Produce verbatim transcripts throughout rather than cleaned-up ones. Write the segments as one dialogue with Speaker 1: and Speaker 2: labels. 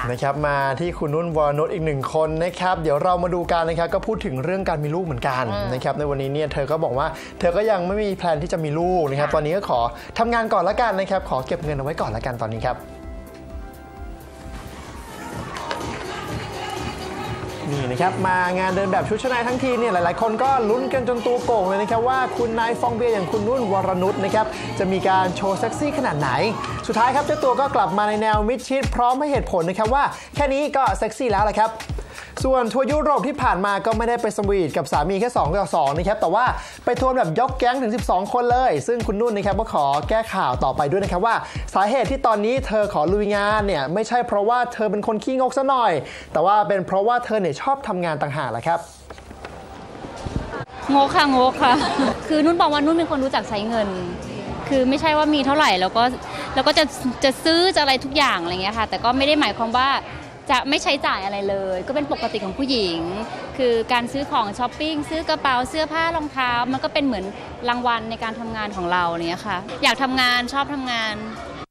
Speaker 1: นะครับมาที่คุณนุ่นวรนุชอีกหนึ่งคนนะครับเดี๋ยวเรามาดูกันนะครับก็พูดถึงเรื่องการมีลูกเหมือนกันนะครับในวันนี้เนี่ยเธอก็บอกว่าเธอก็ยังไม่มีแพลนที่จะมีลูกนะครับตอนนี้ก็ขอทำงานก่อนละกันนะครับขอเก็บเงินเอาไว้ก่อนละกันตอนนี้ครับนี่นะครับมางานเดินแบบชุดชั้นในทั้งทีเนี่ยหลายๆคนก็ลุ้นกันจนตัวโก่งเลยนะครับว่าคุณนายฟองเบียร์อย่างคุณนุ่นวรนุชนะครับจะมีการโชว์เซ็กซี่ขนาดไหนสุดท้ายครับเจ้าตัวก็กลับมาในแนวมิดชิดพร้อมให้เหตุผลนะครับว่าแค่นี้ก็เซ็กซี่แล้วแหละครับส่วนทัวร์ยุโรปที่ผ่านมาก็ไม่ได้ไปสวีทกับสามีแค่สองต่อสองนะครับแต่ว่าไปทัวร์แบบยกแก๊งถึงสิบสองคนเลยซึ่งคุณนุ่นนะครับก็ขอแก้ข่าวต่อไปด้วยนะครับว่าสาเหตุที่ตอนนี้เธอขอลุยงานเนี่ยไม่ใช่เพราะว่าเธอเป็นคนขี้งกซะหน่อยแต่ว่าเป็นเพราะว่าเธอเนี่ยชอบทำงานต่างหากแหละครับ
Speaker 2: งกค่ะงกค่ะ คือนุ่นบอกว่านุ่นเป็นคนรู้จักใช้เงินคือไม่ใช่ว่ามีเท่าไหร่แล้วก็แล้วก็จะจะซื้อจะอะไรทุกอย่างอะไรเงี้ยค่ะแต่ก็ไม่ได้หมายความว่าจะไม่ใช้จ่ายอะไรเลยก็เป็นปกติของผู้หญิงคือการซื้อของช้อปปิ้งซื้อกระเป๋าเสื้อผ้ารองเท้ามันก็เป็นเหมือนรางวัลในการทำงานของเราเนี้ยค่ะอยากทำงานชอบทำงาน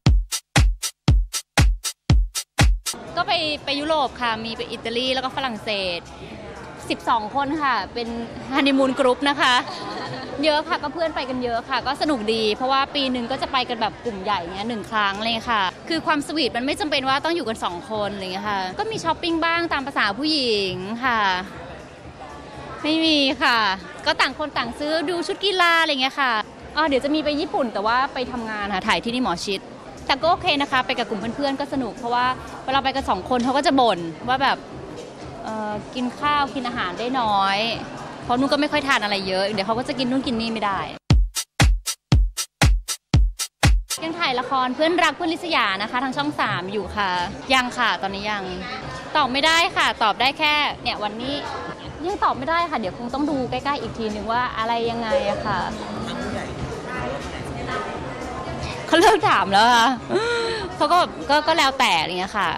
Speaker 2: ก็ไปไปยุโรปค่ะมีไปอิตาลีแล้วก็ฝรั่งเศสสิบสองคนค่ะเป็นฮันนีมูนกรุ๊ปนะคะเยอะค่ะก็เพื่อนไปกันเยอะค่ะก็สนุกดีเพราะว่าปีหนึ่งก็จะไปกันแบบกลุ่มใหญ่เงี้ยหนึ่งครั้งเลยค่ะคือความสวีทมันไม่จำเป็นว่าต้องอยู่กันสองคนอะไรเงี้ยค่ะก็มีช้อปปิ้งบ้างตามภาษาผู้หญิงค่ะไม่มีค่ะก็ต่างคนต่างซื้อดูชุดกีฬาอะไรเงี้ยค่ะอ๋อเดี๋ยวจะมีไปญี่ปุ่นแต่ว่าไปทำงานค่ะถ่ายที่นี่หมอชิดแต่ก็โอเคนะคะไปกับกลุ่มเพื่อนๆก็สนุกเพราะว่าเวลาไปกันสองคนเขาก็จะบ่นว่าแบบกินข้าวกินอาหารได้น้อยเพราะนุ่นก็ไม่ค่อยทานอะไรเยอะเดี๋ยวเขาก็จะกินนู่นกินนี่ไม่ได้ยังถ่ายละครเพื่อนรักเพื่อนลิศยานะคะทางช่องสามอยู่ค่ะยังค่ะตอนนี้ยังตอบไม่ได้ค่ะตอบได้แค่เนี่ยวันนี้ยังตอบไม่ได้ค่ะเดี๋ยวคงต้องดูใกล้ๆอีกทีนึงว่าอะไรยังไงอะค่ะเขาเลิกถามแล้วค่ะเขาก็ก็ก็แล้วแต่อะไรเงี้ยค่ะ